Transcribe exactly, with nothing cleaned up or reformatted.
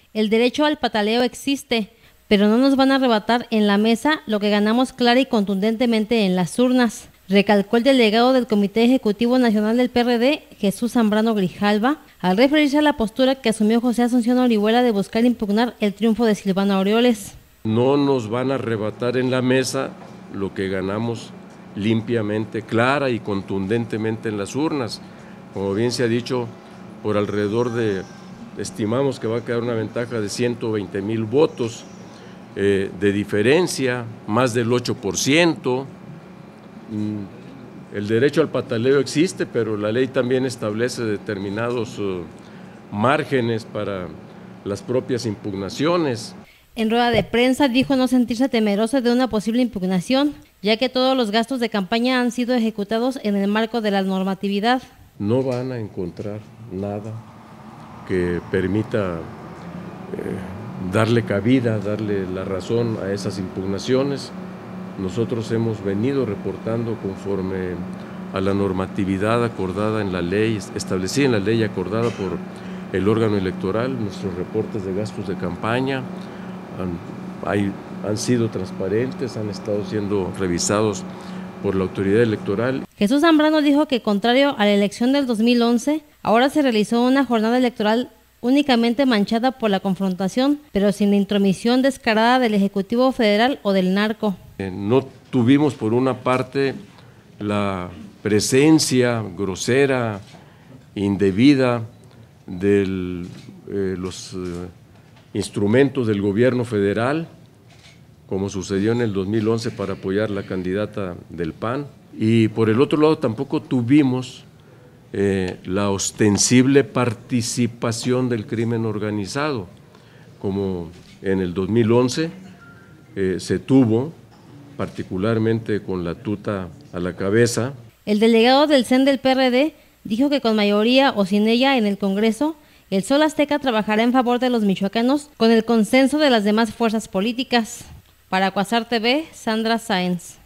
El derecho al pataleo existe, pero no nos van a arrebatar en la mesa lo que ganamos clara y contundentemente en las urnas, recalcó el delegado del Comité Ejecutivo Nacional del P R D, Jesús Zambrano Grijalva, al referirse a la postura que asumió José Asunción Orihuela de buscar impugnar el triunfo de Silvano Aureoles. No nos van a arrebatar en la mesa lo que ganamos limpiamente, clara y contundentemente en las urnas. Como bien se ha dicho, por alrededor de, estimamos que va a quedar una ventaja de ciento veinte mil votos eh, de diferencia, más del ocho por ciento. El derecho al pataleo existe, pero la ley también establece determinados uh, márgenes para las propias impugnaciones. En rueda de prensa dijo no sentirse temeroso de una posible impugnación, ya que todos los gastos de campaña han sido ejecutados en el marco de la normatividad. No van a encontrar nada que permita eh, darle cabida, darle la razón a esas impugnaciones. Nosotros hemos venido reportando conforme a la normatividad acordada en la ley, establecida en la ley acordada por el órgano electoral. Nuestros reportes de gastos de campaña han, hay, han sido transparentes, han estado siendo revisados por la autoridad electoral. Jesús Zambrano dijo que, contrario a la elección del dos mil once, ahora se realizó una jornada electoral únicamente manchada por la confrontación, pero sin la intromisión descarada del Ejecutivo Federal o del narco. Eh, no tuvimos, por una parte, la presencia grosera, indebida de eh, los eh, instrumentos del gobierno federal, como sucedió en el dos mil once para apoyar la candidata del P A N, y por el otro lado tampoco tuvimos eh, la ostensible participación del crimen organizado, como en el dos mil once eh, se tuvo, particularmente con la tuta a la cabeza. El delegado del C E N del P R D dijo que con mayoría o sin ella en el Congreso, el Sol Azteca trabajará en favor de los michoacanos con el consenso de las demás fuerzas políticas. Para Quasar T V, Sandra Sáenz.